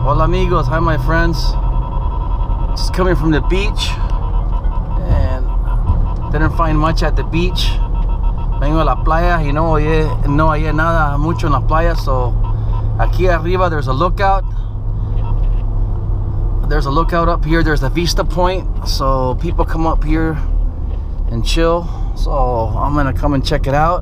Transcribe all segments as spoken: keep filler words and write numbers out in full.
Hola amigos, hi my friends. Just coming from the beach and didn't find much at the beach. Vengo a la playa y no oye, no hallé nada mucho en la playa, so aquí arriba there's a lookout. There's a lookout up here. There's a vista point, so people come up here and chill. So I'm gonna come and check it out.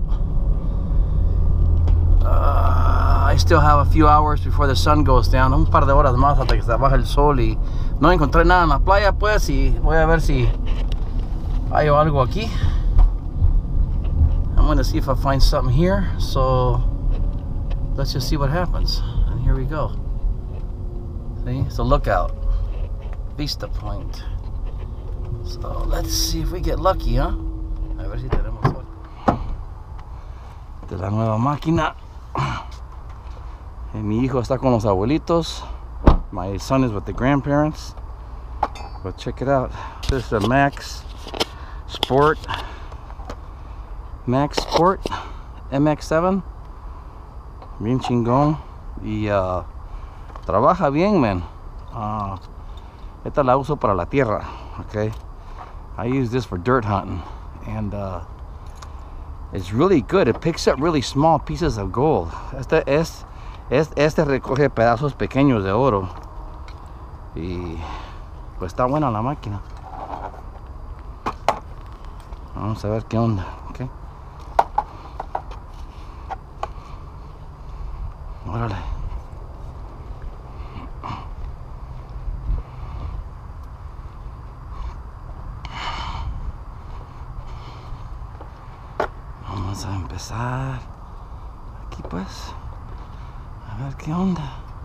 Uh, I still have a few hours before the sun goes down. Un par de horas más hasta que se baja el sol y no encontré nada en la playa, pues, y voy a ver si hay algo aquí. I'm gonna see if I find something here. So let's just see what happens. And here we go. See, it's a lookout. Vista point. So let's see if we get lucky, huh? A ver si tenemos suerte. De la nueva máquina. Y mi hijo está con los abuelitos. My son is with the grandparents. But check it out. This is a Max Sport. Max Sport M X seven. Bien chingón. Y uh, trabaja bien, man. Uh, esta la uso para la tierra. Okay. I use this for dirt hunting. And uh, it's really good. It picks up really small pieces of gold. Este es, es este recoge pedazos pequeños de oro. Y pues está buena la máquina. Vamos a ver qué onda. Okay. Órale. Vamos a empezar aquí, pues, a ver qué onda.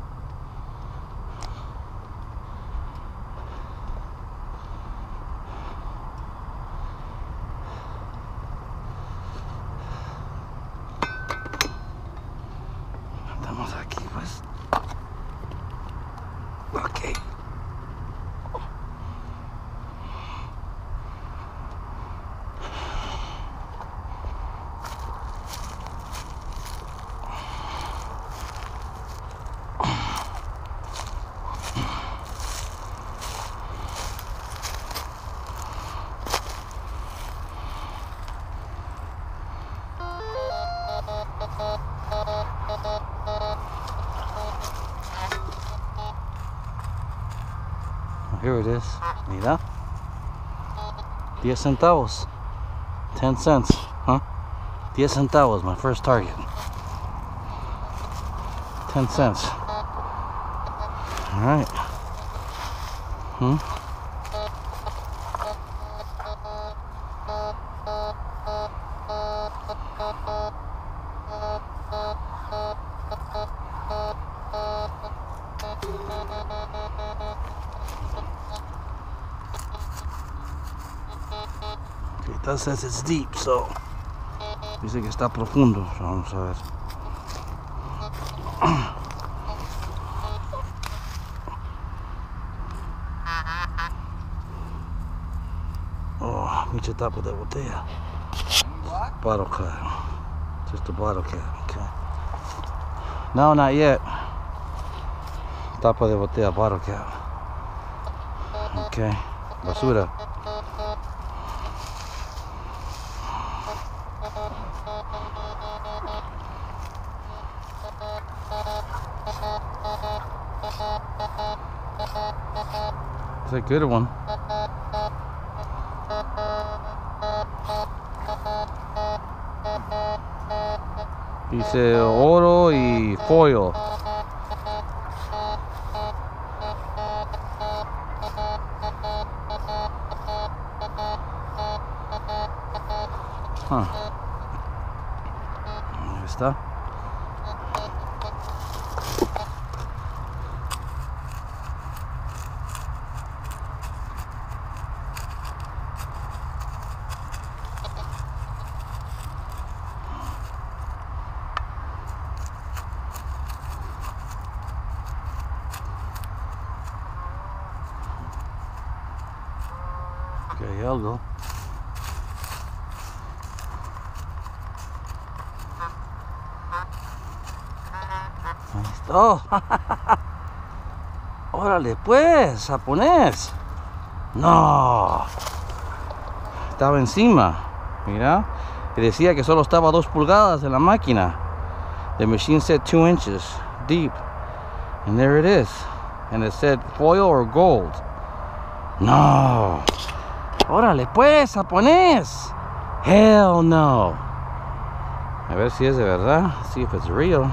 Estamos aquí, pues. Ok. Here it is. Mira. Diez centavos. Ten cents. Huh? Diez centavos, my first target. Ten cents. Alright. Hmm? It says it's deep, so dice que está profundo. So vamos a ver. Oh, mucha tapa de botella. Bottle cap. Just a bottle cap. Okay. No, not yet. Tapa de botella, bottle cap. Okay. Basura. It's a good one. Dice oro y foil. Huh. Ahí está. Okay, hay algo. Ahí está. Oh. Órale pues, japonés. No. Estaba encima. Mira. Y decía que solo estaba dos pulgadas en la máquina. The machine said two inches deep. And there it is. And it said foil or gold. No. Órale pues, japonés. Hell no. A ver si es de verdad. See if it's real.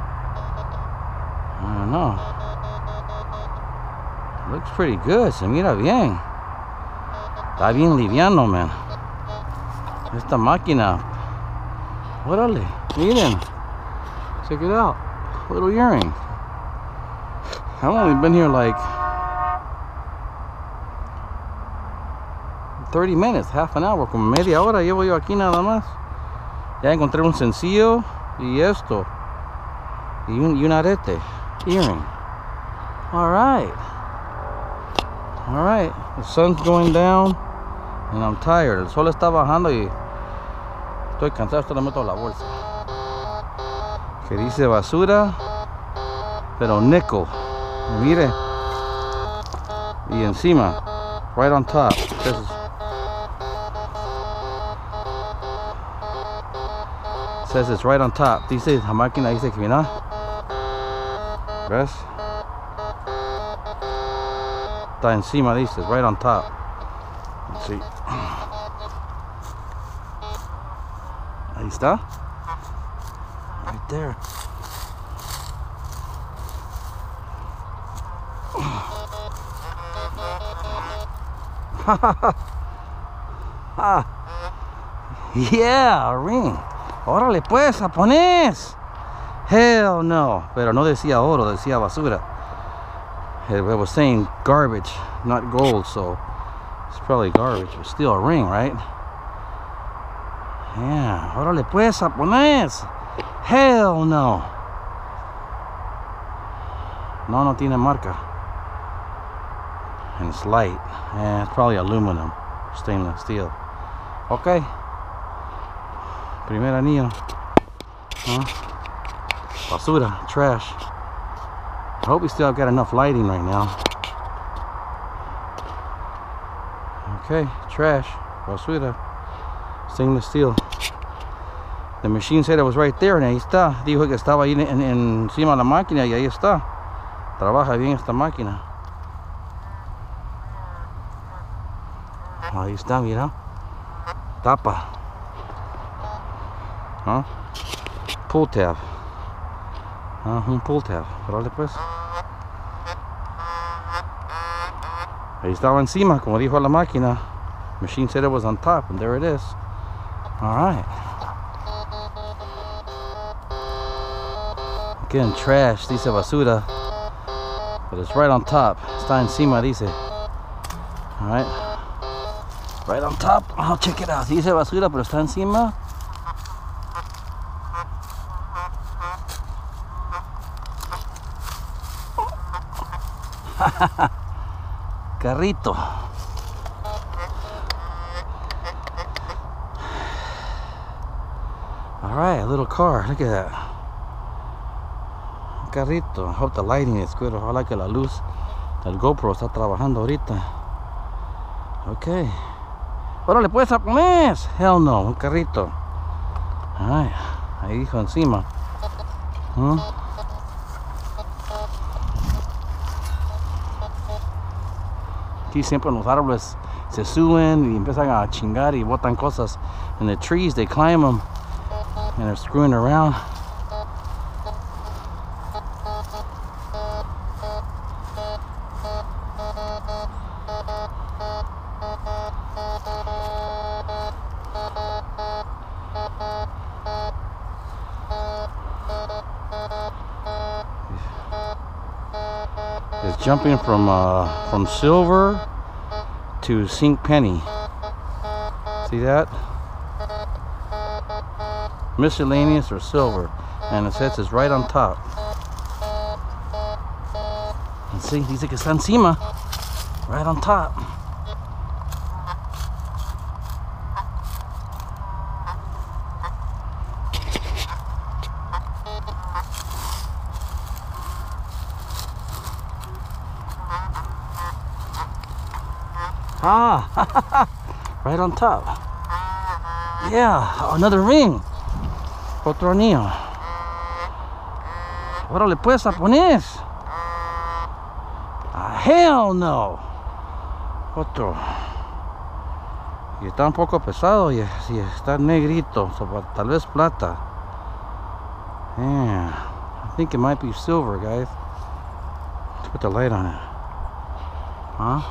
I don't know. Looks pretty good. Se mira bien. Está bien liviano, man. Esta máquina. Órale. Miren. Check it out. Little earring. I've only been here like thirty minutes, half an hour, como media hora llevo yo aquí nada más. Ya encontré un sencillo y esto. Y un, y un arete. Earring. Alright. Alright. The sun's going down and I'm tired. El sol está bajando y estoy cansado. Esto lo meto a la bolsa. Que dice basura, pero nickel. Mire. Y encima, right on top. This is, says it's right on top. Dice, la máquina dice que mira. ¿Ves? Está encima, dice, right on top. Let's see. Ahí está. Right there. Yeah, a ring. Órale pues, japonés. Hell no. Pero no decía oro, decía basura. It was saying garbage, not gold, so it's probably garbage, but still a ring, right? Yeah, órale pues, japonés. Hell no. No, no tiene marca. And it's light. Yeah, it's probably aluminum, stainless steel. Okay. Primer anillo. Huh? Basura, trash. I hope we still have got enough lighting right now. Okay, trash, basura, stainless steel. The machine said it was right there, and ahí está. Dijo que estaba ahí en, en, encima de la máquina y ahí está. Trabaja bien esta máquina. Ahí está, mira. Tapa. ¿Ah? Pull tab. Ah, un pull tab. Órale pues. Ahí estaba encima, como dijo la máquina. Machine said it was on top, and there it is. All right. Again, trash, dice basura. But it's right on top. Está encima, dice. All right. Right on top. Oh, check it out. Dice basura, pero está encima. Carrito. All right, a little car. Look at that. Carrito. I hope the lighting is good. Ojalá que la luz del GoPro está trabajando ahorita. Okay. Órale pues, japonés. Hell no, un carrito. Ay, ahí dijo encima. ¿Mm? Aquí siempre los árboles se suben y empiezan a chingar y botan cosas. And the trees, they climb them and they're screwing around. It's jumping from uh, from silver to zinc penny. See that? Miscellaneous or silver, and it says it's right on top. And see, dice que está encima, right on top. Ah, right on top. Yeah, another ring. Otro anillo. Órale pues, japonés. Ah, hell no. Otro. Y está un poco pesado y, y está negrito, so, tal vez plata. Yeah, I think it might be silver, guys. Let's put the light on it. Huh?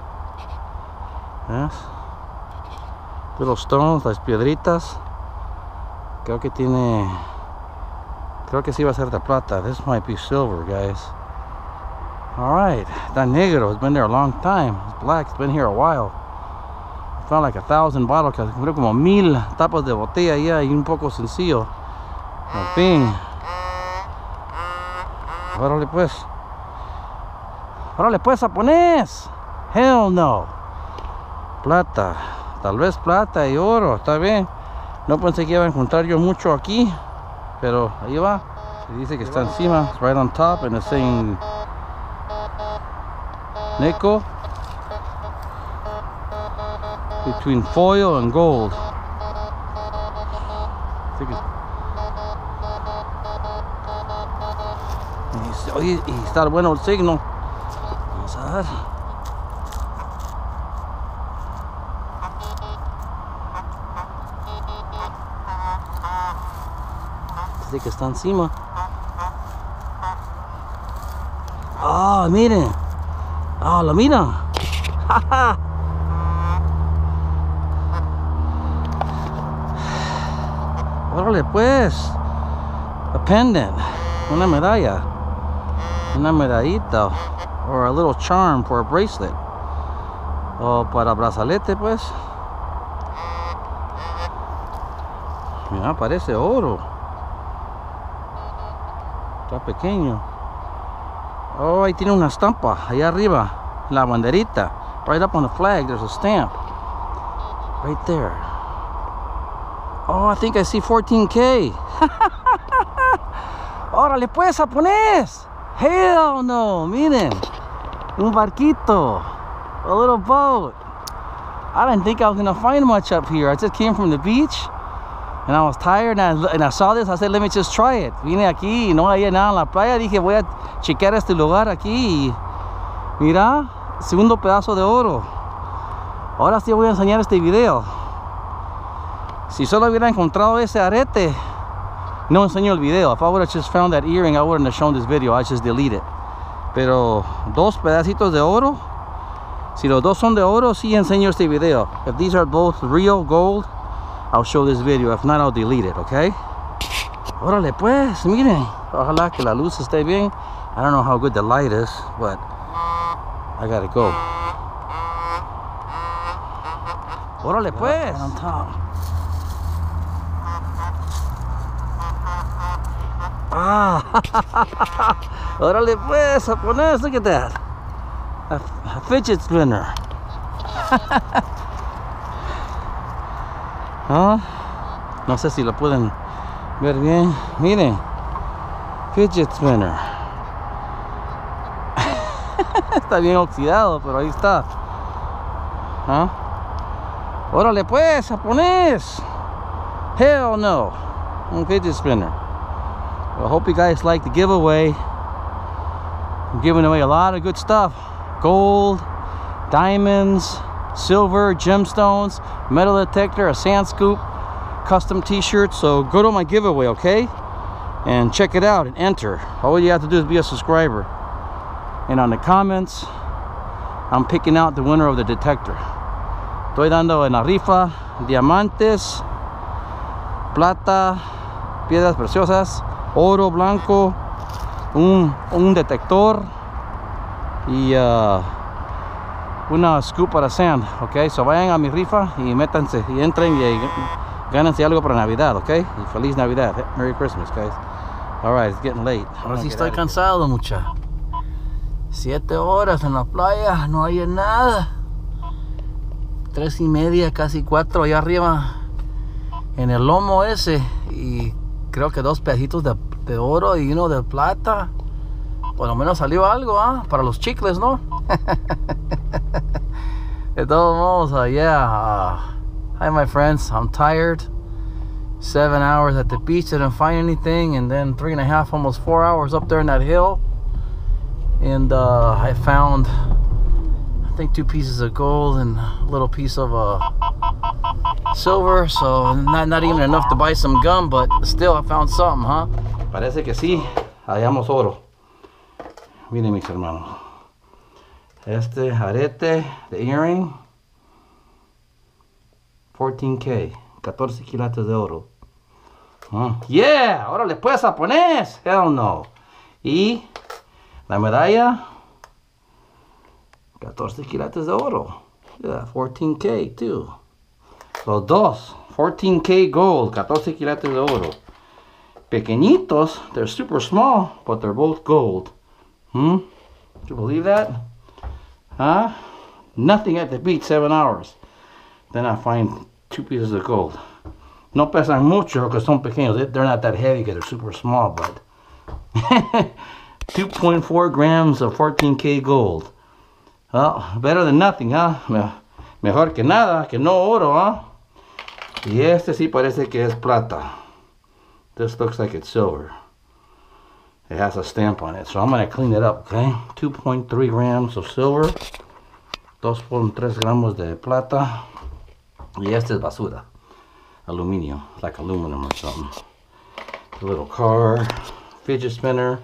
Yes. Little stones, las piedritas. Creo que tiene. Creo que sí va a ser de plata. This might be silver, guys. Alright, está negro. It's been there a long time. It's black. It's been here a while. I found like a thousand bottles. Creo como mil tapas de botella ya y un poco sencillo. Al fin. Órale pues. Órale pues, japonés. Hell no. Plata. Tal vez plata y oro. Está bien. No pensé que iba a encontrar yo mucho aquí. Pero ahí va. Se dice que está encima. It's right on top. And it's saying nickel. Between foil and gold. I think it's Oye, y está bueno el signo. Vamos a ver. Dice que está encima. Ah, miren. Ah, lo miran. Órale pues. A pendant. Una medalla. Una medallita, or a little charm for a bracelet, o para brazalete pues. Mira, parece oro. Está pequeño. Oh, ahí tiene una estampa allá arriba, la banderita. Right up on the flag there's a stamp right there. Oh, I think I see fourteen K. Órale pues, japonés. Hell no, miren, un barquito, a little boat. I didn't think I was gonna find much up here. I just came from the beach and I was tired and I, and I saw this. I said, let me just try it. Vine aquí y no había nada en la playa. Dije, voy a chequear este lugar aquí. Y mira, segundo pedazo de oro. Ahora sí voy a enseñar este video. Si solo hubiera encontrado ese arete, no enseño el video. If I would have just found that earring, I wouldn't have shown this video. I just delete it. Pero dos pedacitos de oro. Si los dos son de oro, sí enseño este video. If these are both real gold, I'll show this video. If not, I'll delete it, okay? Órale pues, miren. Ojalá que la luz esté bien. I don't know how good the light is, but I gotta go. Órale pues. On top. Ah, órale pues, japonés, look at that. A, a fidget spinner. ¿Ah? No sé si lo pueden ver bien. Miren, fidget spinner. Está bien oxidado, pero ahí está. ¿Ah? Órale pues, japonés. Hell no. Un fidget spinner. Well, I hope you guys like the giveaway. I'm giving away a lot of good stuff. Gold, diamonds, silver, gemstones, metal detector, a sand scoop, custom t-shirts. So go to my giveaway, okay? And check it out and enter. All you have to do is be a subscriber. And on the comments, I'm picking out the winner of the detector. Estoy dando en la rifa diamantes, plata, piedras preciosas, oro blanco, un, un detector y uh, una scoop para sand, ok. So vayan a mi rifa y métanse y entren y gánense algo para Navidad, ok. Y feliz Navidad. Merry Christmas, guys. Alright, it's getting late. Ahora sí estoy cansado, mucha. Siete horas en la playa, no hay nada. Tres y media, casi cuatro allá arriba en el lomo ese. Y creo que dos pedacitos de, de oro y uno de plata. Por lo menos salió algo, ¿ah? ¿eh? Para los chicles, ¿no? De todos modos, uh, yeah. Uh, hi, my friends. I'm tired. Seven hours at the beach, didn't find anything, and then three and a half, almost four hours up there in that hill. And uh, I found, I think, two pieces of gold and a little piece of uh, silver. So not not even enough to buy some gum, but still, I found something, huh? Parece que sí, hallamos oro. Miren, mis hermanos. Este arete, the earring, fourteen K, catorce quilates de oro. Huh? Yeah, órale pues, japonés. Hell no. Y la medalla, catorce quilates de oro. Yeah, fourteen K too. Los dos, fourteen K gold, catorce quilates de oro. Pequeñitos, they're super small, but they're both gold. Hmm? Do you believe that? Huh? Nothing at the beach, seven hours. Then I find two pieces of gold. No pesan mucho because son pequeños. They're not that heavy because they're super small, but two point four grams of fourteen K gold. Well, better than nothing, huh? Mejor que nada, que no oro, huh? Y este sí parece que es plata. This looks like it's silver. It has a stamp on it, so I'm going to clean it up, okay? two point three grams of silver, two point three gramos de plata, y este es basura, aluminio, like aluminum or something. A little car, fidget spinner,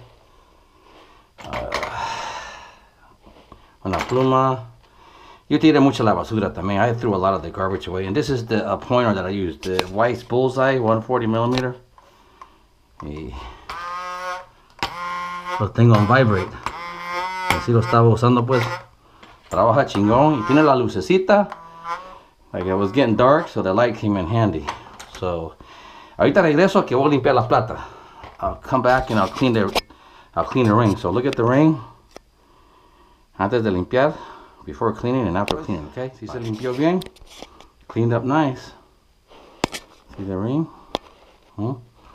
uh, una pluma. Yo tiré mucho la basura también. I threw a lot of the garbage away, and this is the uh, pointer that I used, the Weiss Bullseye one forty millimeter. Y lo tengo en vibrate, así lo estaba usando, pues trabaja chingón y tiene la lucecita. Like it was getting dark, so the light came in handy. So ahorita regreso que voy a limpiar la plata. I'll come back and I'll clean the I'll clean the ring. So look at the ring antes de limpiar, before cleaning and after cleaning. Okay, si se limpió bien, cleaned up nice. See the ring? Hmm?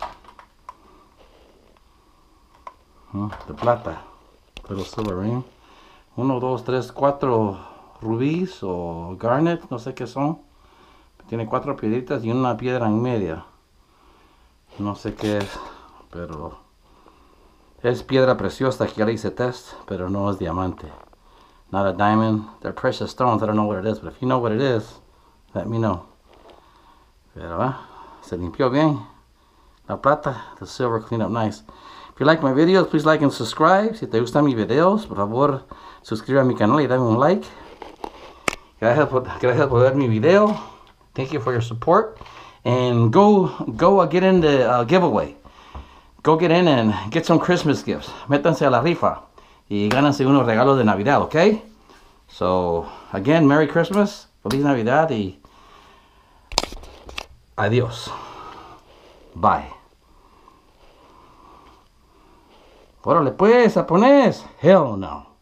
The plata, little silver ring. Uno, dos, tres, cuatro rubíes o garnet, no sé qué son. Tiene cuatro piedritas y una piedra en media. No sé qué es, pero es piedra preciosa que ya le hice test, pero no es diamante. Not a diamond. They're precious stones. I don't know what it is, but if you know what it is, let me know. Pero ah, se limpió bien la plata. The silver cleaned up nice. If you like my videos, please like and subscribe. Si te gustan mis videos, por favor, suscríbete a mi canal y dame un like. Gracias por, gracias por ver mi video. Thank you for your support. And go, go uh, get in the uh, giveaway. Go get in and get some Christmas gifts. Métanse a la rifa y gánense unos regalos de Navidad, okay? So, again, Merry Christmas, Feliz Navidad y adiós. Bye. Órale pues, japonés. Hell no.